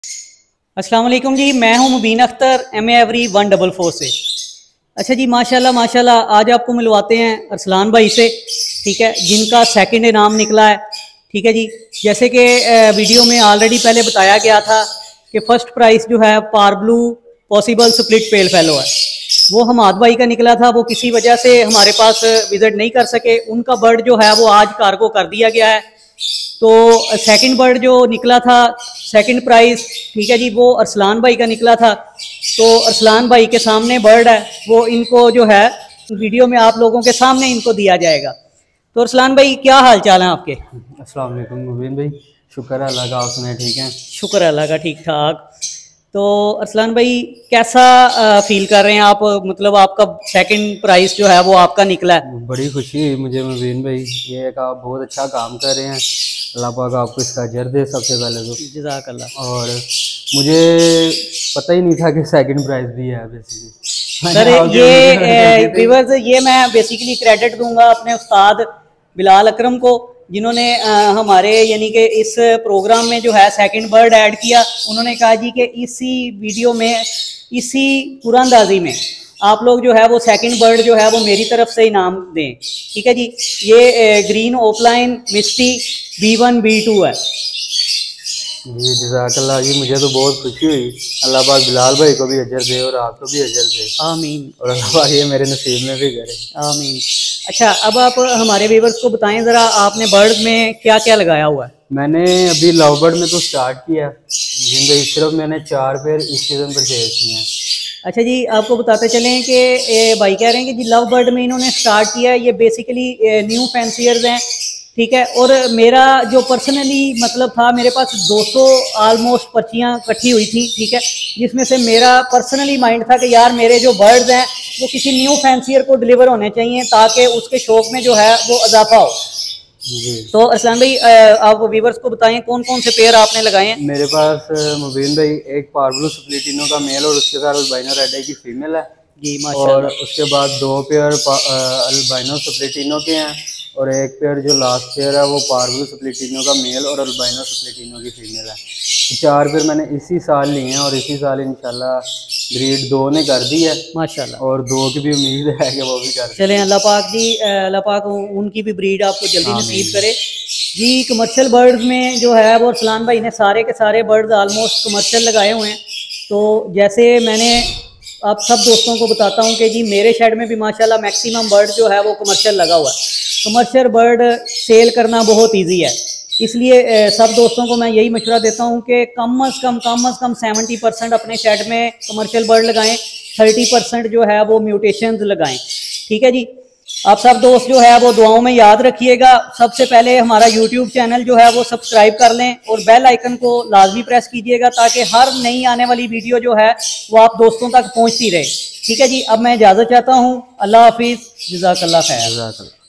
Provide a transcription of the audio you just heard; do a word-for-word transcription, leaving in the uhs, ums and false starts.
अस्सलाम वालेकुम जी, मैं हूं Mubeen Akhtar, M A every one double four से। अच्छा जी, माशाल्लाह माशाल्लाह आज आपको मिलवाते हैं अरसलान भाई से, ठीक है, जिनका सेकंड इनाम निकला है। ठीक है जी, जैसे कि वीडियो में ऑलरेडी पहले बताया गया था कि फ़र्स्ट प्राइज़ जो है पार blue possible split pale fellow है, वो हमाद भाई का निकला था। वो किसी वजह से हमारे पास विज़िट नहीं कर सके, उनका बर्ड जो है वो आज कार्गो कर दिया गया है। तो सेकंड बर्ड जो निकला था, सेकंड प्राइज़, ठीक है जी, वो अरसलान भाई का निकला था। तो अरसलान भाई के सामने बर्ड है, वो इनको जो है वीडियो में आप लोगों के सामने इनको दिया जाएगा। तो अरसलान भाई, क्या हाल चाल है आपके? अस्सलाम वालेकुम मुबीन भाई, शुक्र है अल्लाह का, आप सुनाए ठीक हैं? शुक्र है अल्लाह का, ठीक ठाक। तो अरसलान भाई, कैसा फील कर रहे हैं आप? मतलब आपका सेकंड प्राइज़ जो है वो आपका निकला है। बड़ी खुशी हुई मुझे मुबीन भाई, ये एक आप बहुत अच्छा काम कर रहे हैं, अल्लाह पाक आपको इसका अजर दे सबसे पहले तो। जज़ाकल्लाह। और मुझे पता ही नहीं था कि सेकंड प्राइज़ भी है बेसिकली। सर ये व्यूअर्स, ये मैं बेसिकली क्रेडिट दूंगा अपने उस्ताद बिलाल अकरम को, जिन्होंने हमारे यानी कि इस प्रोग्राम में जो है सेकंड बर्ड ऐड किया। उन्होंने कहा जी कि इसी वीडियो में, इसी कुरानदाजी में आप लोग जो है वो सेकंड बर्ड जो है वो मेरी तरफ से इनाम दें। ठीक है जी, ये green opaline misty B one B two है जी। जज़ाकल्लाह जी, मुझे तो बहुत खुशी हुई। अल्लाह पाक बिलाल भाई को भी अजर दे और आपको भी अजर दे, आमीन। और अल्लाह पाक ये मेरे नसीब में भी करे, आमीन। अच्छा, अब आप हमारे व्यूअर्स को बताएं ज़रा, आपने बर्ड में क्या क्या लगाया हुआ है? मैंने अभी लव बर्ड में तो स्टार्ट किया, जिंदगी सिर्फ मैंने चार पेयर इस सीज़न परचेज किए हैं। अच्छा जी, आपको बताते चलें कि भाई कह रहे हैं कि जी लव बर्ड में इन्होंने स्टार्ट किया है। ये बेसिकली न्यू फैंसियर्स हैं, ठीक है। और मेरा जो पर्सनली मतलब था, मेरे पास दो सौ आलमोस्ट पर्चियाँ इकट्ठी हुई थी, ठीक है, जिसमें से मेरा पर्सनली माइंड था कि यार मेरे जो बर्ड्स हैं वो किसी न्यू फैंसियर को डिलीवर होने चाहिए, ताकि उसके शौक में जो है वो इजाफा हो। जी। तो अरसलान भाई, आप व्यूअर्स को बताएं कौन कौन से पेयर आपने लगाए हैं? मेरे पास मुबीन भाई एक पार्ब्लू स्प्लिटिनो का मेल और उसके साथ अल्बाइनो रेड आई की फीमेल है जी, माशाल्लाह। और उसके बाद दो पेयर अल्बाइनो स्प्लिटिनो के हैं और एक पेयर जो लास्ट पेयर है वो पार्ब्लू स्प्लिटिनो का मेल और अल्बाइनो स्प्लिटिनो की फीमेल है। चार पेयर मैंने इसी साल लिए हैं और इसी साल इंशाल्लाह ब्रीड दो ने कर दी है माशाल्लाह, और दो की भी उम्मीद है कि वो भी कर। चलें, अल्लाह पाक जी, अल्लाह पाक उनकी भी ब्रीड आपको जल्दी नसीब करे जी। कमर्शियल बर्ड्स में जो है वो अरसलान भाई ने सारे के सारे बर्ड्स आलमोस्ट कमर्शियल लगाए हुए हैं। तो जैसे मैंने आप सब दोस्तों को बताता हूँ कि जी मेरे शेड में भी माशाल्लाह मैक्सिमम बर्ड जो है वो कमर्शियल लगा हुआ है। कमर्शियल बर्ड सेल करना बहुत इजी है, इसलिए सब दोस्तों को मैं यही मशवरा देता हूँ कि कम अज़ कम कम अज़ कम सेवेंटी परसेंट अपने शेड में कमर्शियल बर्ड लगाएं, थर्टी परसेंट जो है वो म्यूटेशंस लगाएं। ठीक है जी, आप सब दोस्त जो है वो दुआओं में याद रखिएगा। सबसे पहले हमारा यूट्यूब चैनल जो है वो सब्सक्राइब कर लें और बेल आइकन को लाजमी प्रेस कीजिएगा, ताकि हर नई आने वाली वीडियो जो है वो आप दोस्तों तक पहुंचती रहे। ठीक है जी, अब मैं इजाज़त चाहता हूँ। अल्लाह हाफिज़, जज़ाकल्लाह खैर।